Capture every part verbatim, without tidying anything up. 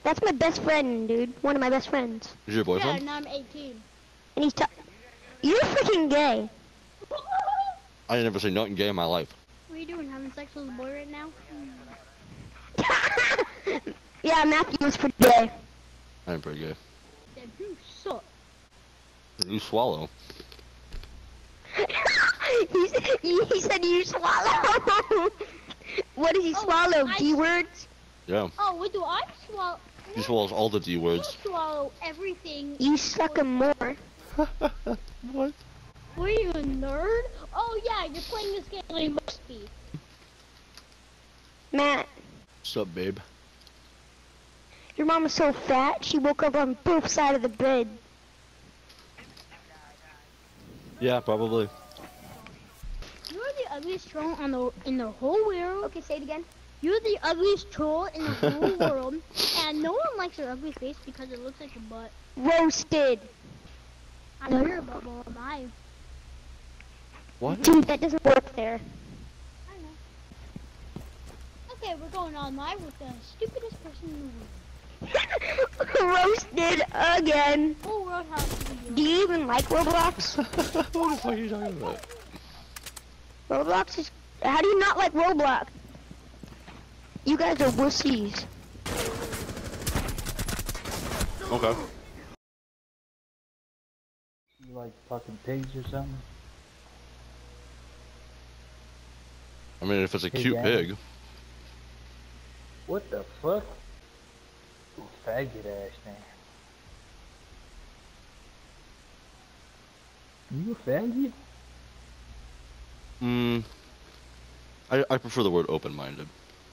That's my best friend, dude. One of my best friends. Is your boyfriend? Yeah, now I'm eighteen. And he's t- You're freaking gay. I ain't never seen nothing gay in my life. What are you doing? Having sex with a boy right now? Yeah, Matthew was pretty gay. I am pretty gay. Then you suck. You swallow. he, said, he said you swallow. What does he Oh, swallow? I- D words? Yeah. Oh, what do I swallow? He swallows all the D I words. swallow everything. You suck him more. What? Were you a nerd? Oh yeah, you're playing this game. You must be. Matt, What's up, babe? your mom is so fat, she woke up on both sides of the bed. Yeah, probably. You're the ugliest troll on the in the whole world. Okay, say it again. You're the ugliest troll in the whole world, and no one likes your ugly face because it looks like a butt. Roasted. I know you're a butt, well, am I? What? Dude, that doesn't work there. I know. Okay, we're going on live with the stupidest person in the world. Roasted again. Whole world has to be Do you even like Roblox? What the fuck are you talking about? Roblox is... How do you not like Roblox? You guys are wussies. Okay. You like fucking pigs or something? I mean, if it's a Hey, cute Dad. pig. What the fuck? You faggot ass man. You a faggot? Mm. I, I prefer the word open-minded.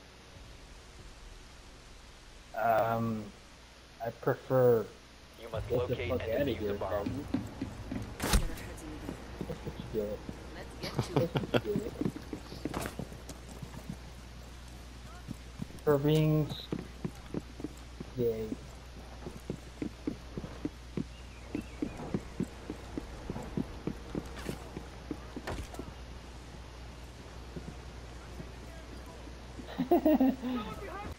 Um, I prefer. You must Get the locate fuck and out of defuse here, the bomb. faggot. That's what you get. That's what you get. For being s- gay.